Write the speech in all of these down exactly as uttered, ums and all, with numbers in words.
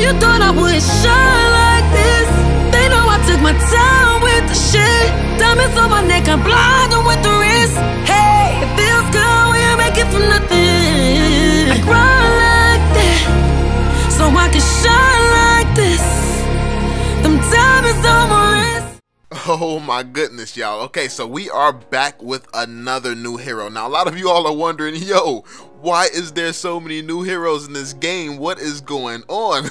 you thought I would shine like this. They know I took my time with the shit. Diamonds on my neck, I'm blinding with the wrist. Hey, it feels good when you make it from nothing. I grind like that, so I can shine like this. Them diamonds on my wrist. Oh my goodness, y'all. Okay, so we are back with another new hero. Now, a lot of you all are wondering, yo, why is there so many new heroes in this game? What is going on?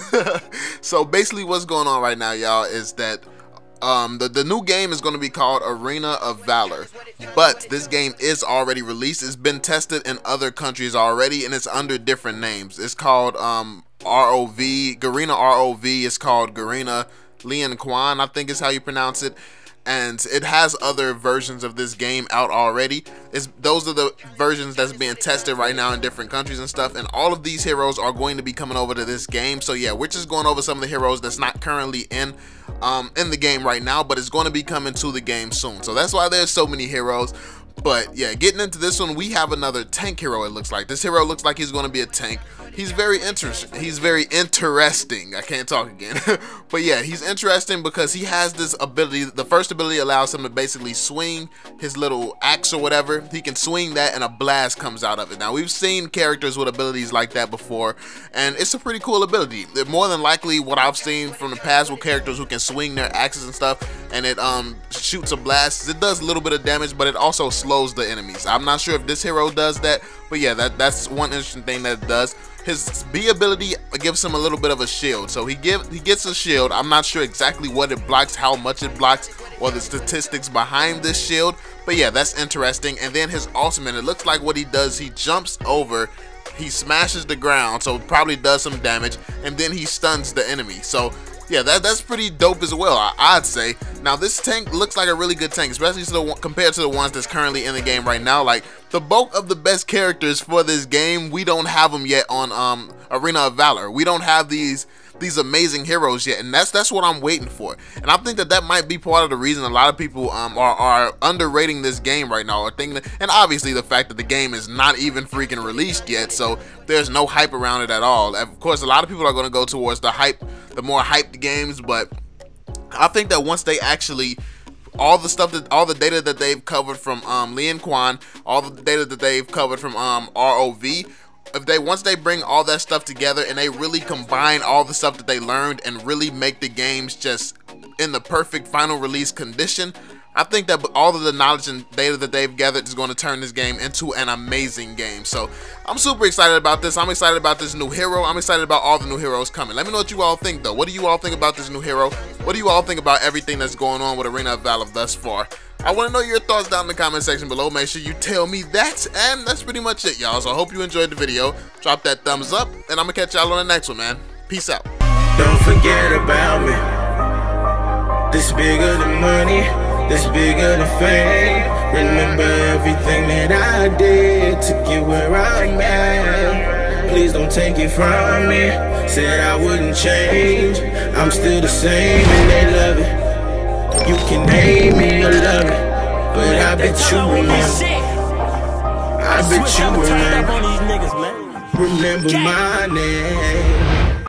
So basically what's going on right now, y'all, is that um, the, the new game is going to be called Arena of Valor. But this game is already released. It's been tested in other countries already, and it's under different names. It's called um, R O V, Garena R O V. It's called Garena Lian Quan, I think is how you pronounce it, and it has other versions of this game out already. It's, those are the versions that's being tested right now in different countries and stuff, and all of these heroes are going to be coming over to this game. So yeah, we're just going over some of the heroes that's not currently in um, in the game right now, but it's going to be coming to the game soon. So that's why there's so many heroes. But yeah, getting into this one, we have another tank hero. It looks like this hero looks like he's going to be a tank. He's very interesting. He's very interesting. I can't talk again. But yeah, he's interesting because he has this ability. The first ability allows him to basically swing his little axe or whatever. He can swing that and a blast comes out of it. Now, we've seen characters with abilities like that before, and it's a pretty cool ability. More than likely, what I've seen from the past with characters who can swing their axes and stuff, and it um shoots a blast. It does a little bit of damage, but it also slows the enemies. I'm not sure if this hero does that, but yeah, that that's one interesting thing that it does. His B ability gives him a little bit of a shield, so he give he gets a shield. I'm not sure exactly what it blocks, how much it blocks, or the statistics behind this shield, but yeah, that's interesting. And then his ultimate, it looks like what he does, he jumps over, he smashes the ground, so it probably does some damage, and then he stuns the enemy. So yeah, that, that's pretty dope as well, I, I'd say. Now, this tank looks like a really good tank, especially to the, compared to the ones that's currently in the game right now. Like, the bulk of the best characters for this game, we don't have them yet on um, Arena of Valor. We don't have these these amazing heroes yet, and that's that's what I'm waiting for. And I think that that might be part of the reason a lot of people um, are, are underrating this game right now, or thinking that, and obviously the fact that the game is not even freaking released yet, so there's no hype around it at all. Of course, a lot of people are going to go towards the hype, the more hyped games, but I think that once they actually, all the stuff that, all the data that they've covered from um, Lian Quan, all the data that they've covered from um, R O V, if they, once they bring all that stuff together and they really combine all the stuff that they learned and really make the games just in the perfect final release condition, I think that all of the knowledge and data that they've gathered is going to turn this game into an amazing game. So I'm super excited about this. I'm excited about this new hero. I'm excited about all the new heroes coming. Let me know what you all think, though. What do you all think about this new hero? What do you all think about everything that's going on with Arena of Valor thus far? I want to know your thoughts down in the comment section below. Make sure you tell me that. And that's pretty much it, y'all. So I hope you enjoyed the video. Drop that thumbs up, and I'm going to catch y'all on the next one, man. Peace out. Don't forget about me. This bigger than money. This bigger than fame. Remember everything that I did to get where I'm at. Please don't take it from me. Said I wouldn't change. I'm still the same and they love it. You can hate me or love it, but I bet you remember. I bet you remember. Remember my name.